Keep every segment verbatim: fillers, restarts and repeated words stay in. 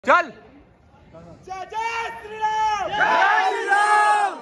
चल। जय जय श्री राम, जय श्री राम,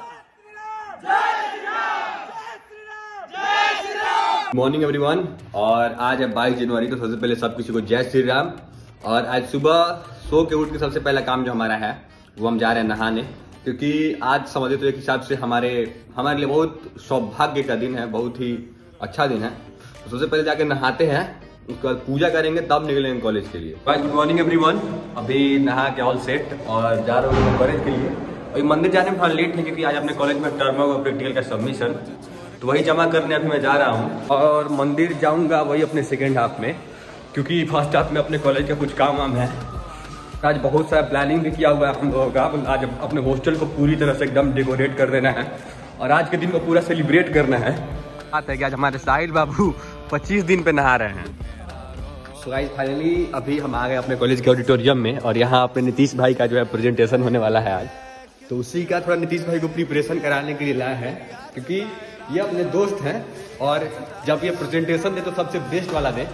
जय श्री राम, जय श्री राम, जय श्री राम। मॉर्निंग एवरीवन, और आज है बाईस जनवरी। तो सबसे पहले सब किसी को जय श्री राम। और आज सुबह सो के उठ के सबसे पहला काम जो हमारा है वो हम जा रहे हैं नहाने, क्योंकि आज समझे तो एक हिसाब से हमारे हमारे लिए बहुत सौभाग्य का दिन है, बहुत ही अच्छा दिन है। तो सबसे पहले जाके नहाते हैं, उसके बाद पूजा करेंगे, तब निकलेंगे कॉलेज के लिए। गुड मॉर्निंग एवरीवन, अभी नहा के ऑल सेट और जा रहे हो कॉलेज के लिए। और मंदिर जाने में थोड़ा लेट है क्योंकि आज अपने कॉलेज में टर्म और प्रैक्टिकल का सबमिशन, तो वही जमा करने अभी मैं जा रहा हूँ। और मंदिर जाऊँगा वही अपने सेकेंड हाफ में, क्योंकि फर्स्ट हाफ में अपने कॉलेज का कुछ काम वाम है। आज बहुत सारा प्लानिंग भी किया हुआ है हम लोगों का। आज अपने हॉस्टल को पूरी तरह से एकदम डेकोरेट कर देना है और आज के दिन को पूरा सेलिब्रेट करना है। बात है कि आज हमारे साहिल बाबू पच्चीस दिन पे नहा रहे हैं। सो गाइस फाइनली अभी हम आ गए अपने कॉलेज के ऑडिटोरियम में, और यहाँ अपने नीतीश भाई का जो है प्रेजेंटेशन होने वाला है आज। तो उसी का थोड़ा नीतीश भाई को प्रिपरेशन कराने के लिए लाया है, क्योंकि ये अपने दोस्त हैं और जब ये प्रेजेंटेशन दे तो सबसे बेस्ट वाला दे।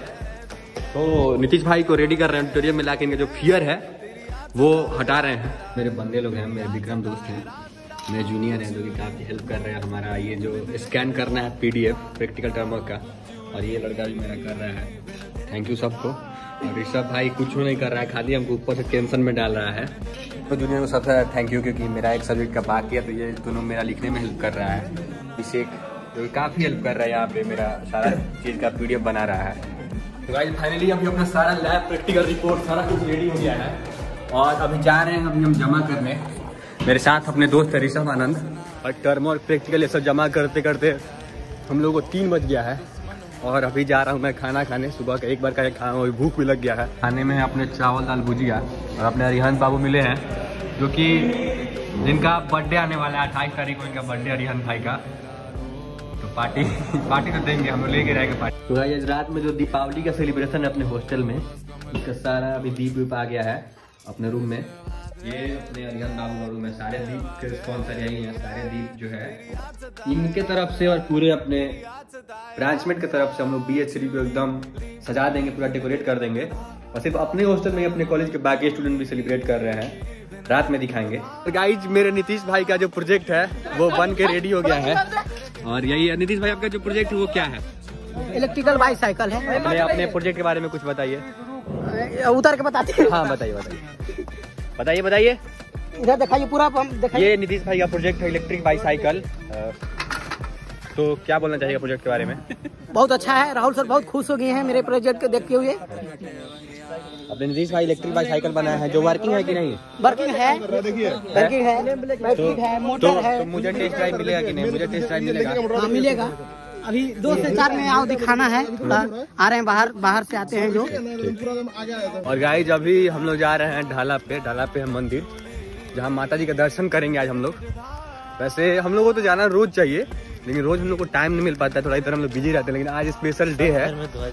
तो नीतीश भाई को रेडी कर रहे हैं ऑडिटोरियम में लाके, इनका जो फियर है वो हटा रहे हैं। मेरे बंदे लोग हैं, मेरे विक्रम दोस्त हैं, मेरे जूनियर हैं जो कि काफ़ी हेल्प कर रहे हैं हमारा ये जो स्कैन करना है पीडीएफ प्रैक्टिकल टर्म का, और ये लड़का भी मेरा कर रहा है। थैंक यू सबको। और ऋषभ भाई कुछ नहीं कर रहा है, खाली हमको ऊपर से टेंशन में डाल रहा है। तो जूनियर को सबसे थैंक यू, क्योंकि मेरा एक सब्जेक्ट का बाकी है, तो ये दोनों मेरा लिखने में हेल्प कर रहा है। अभिषेक जो काफ़ी हेल्प कर रहा है, यहाँ पे मेरा सारा चीज़ का पीडीएफ बना रहा है। तो गाइस फाइनली अभी अपना सारा लैब प्रैक्टिकल रिपोर्ट सारा कुछ रेडी हो गया है, और अभी जा रहे हैं अभी हम जमा करने। मेरे साथ अपने दोस्त है ऋषभ आनंद, और टर्म और प्रैक्टिकल ये सब जमा करते करते हम लोगों को तीन बज गया है। और अभी जा रहा हूँ मैं खाना खाने, सुबह का एक बार का खाना, और भूख भी लग गया है। खाने में अपने चावल दाल भुजिया, और अपने अरिहंत बाबू मिले हैं जो कि जिनका बर्थडे आने वाला है अट्ठाईस तारीख को, इनका बर्थडे अरिहंत भाई का। तो पार्टी पार्टी तो देंगे, हम लोग लेके रहेंगे पार्टी। तो आज रात में जो दीपावली का सेलिब्रेशन है अपने हॉस्टल में, उसका सारा अभी दीप वीप आ गया है अपने रूम में। ये अपने अरिहंत बाबू का रूम है, सारे दीप के स्पॉन्सर यही हैं। सारे दीप जो है इनके तरफ से और पूरे अपने ब्रांचमेट की तरफ से हम लोग बी एच थ्री को एकदम सजा देंगे, पूरा डेकोरेट कर देंगे। और सिर्फ अपने हॉस्टल में ही अपने कॉलेज के बाकी स्टूडेंट भी सेलिब्रेट कर रहे हैं, रात में दिखाएंगे। तो गाइज मेरे नीतीश भाई का जो प्रोजेक्ट है वो बन के रेडी हो गया है, और यही है। नीतीश भाई आपका जो प्रोजेक्ट है वो क्या है? इलेक्ट्रिकल बाईसाइकिल है। अपने अपने प्रोजेक्ट के बारे में कुछ बताइए। उतर के बताते हैं। हाँ बताइए बताइए बताइए बताइए इधर दिखाइए पूरा दिखाइए। ये नीतीश भाई का प्रोजेक्ट है इलेक्ट्रिक बाईसाइकिल। तो क्या बोलना चाहिए प्रोजेक्ट के बारे में? बहुत अच्छा है, राहुल सर बहुत खुश हो गए हैं मेरे प्रोजेक्ट को देखते हुए। अपने नीतीश भाई इलेक्ट्रिक बाईसाइकिल बनाया है, जो वर्किंग है कि नहीं? वर्किंग है, वर्किंग है, बैटरी है, मोटर है। तो मुझे टेस्ट ड्राइव मिलेगा कि नहीं? मुझे टेस्ट ड्राइव मिलेगा? हाँ मिलेगा। अभी दो से चार में आओ दिखाना है, थोड़ा आ रहे हैं बाहर बाहर से आते हैं जो। और गाइज अभी हम लोग जा रहे हैं ढाला पे। ढाला पे है मंदिर जहाँ माता जी का दर्शन करेंगे आज हम लोग। वैसे हम लोग को तो जाना रोज चाहिए, लेकिन रोज हम लोग को टाइम नहीं मिल पाता है, थोड़ा इधर हम लोग बिजी रहते हैं। लेकिन आज स्पेशल डे है,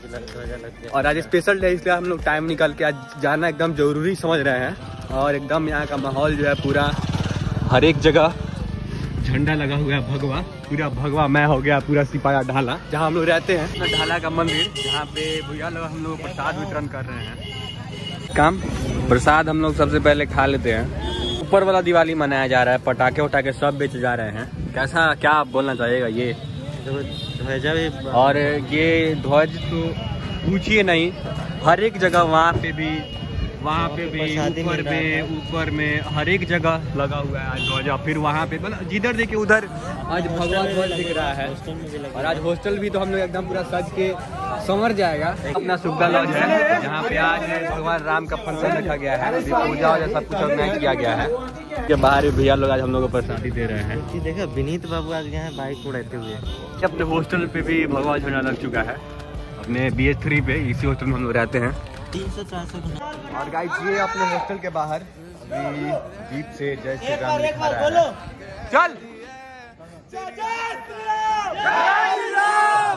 और आज स्पेशल डे इसलिए हम लोग टाइम निकाल के आज जाना एकदम जरूरी समझ रहे हैं। और एकदम यहाँ का माहौल जो है पूरा हर एक जगह झंडा लगा हुआ है, भगवा पूरा भगवा मैं हो गया पूरा सिपाया ढाला जहाँ हम लोग रहते हैं। ढाला का मंदिर जहाँ पे भैया लोग हम लोग प्रसाद वितरण कर रहे हैं। काम प्रसाद हम लोग सबसे पहले खा लेते हैं। ऊपर वाला दिवाली मनाया जा रहा है, पटाखे वटाखे सब बेचे जा रहे हैं। कैसा क्या आप बोलना चाहिएगा? ये ध्वज भी, और ये ध्वज तो पूछिए नहीं, हर एक जगह वहाँ पे भी वहाँ पे भी ऊपर में ऊपर में हर एक जगह लगा हुआ है आज ध्वजा। फिर वहाँ पे मतलब जिधर देखिए उधर आज भगवा ध्वज दिख रहा है। और आज हॉस्टल भी तो हम लोग एकदम पूरा सज के संवर जाएगा। अपना सुविधा लॉज है जहाँ पे आज भगवान राम का फंक्शन रखा गया है, पूजा वूजा सब कुछ ऑर्गेनाइज किया गया है। के बाहर भैया लोग आज हम लोग को प्रसादी दे रहे हैं। देखो विनीत बाबू आज गए हैं बाइक उड़ाते हुए। अपने हॉस्टल पे भी भगवा झंडा लग चुका है, अपने बी एच थ्री पे। इसी हॉस्टल में हम लोग रहते हैं। तीन सौ चार सौ और गाइस ये अपने हॉस्टल के बाहर अभी दीप से जय श्री राम लिखा रहा है। चल जय जय श्री राम, जय श्री राम,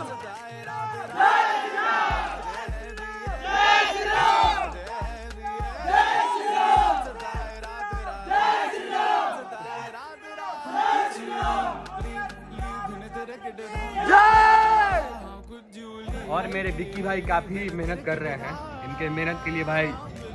जय श्री राम, जय श्री राम, जय श्री राम, जय श्री राम, जय। और मेरे विक्की भाई काफी मेहनत कर रहे हैं। इनके मेहनत के लिए भाई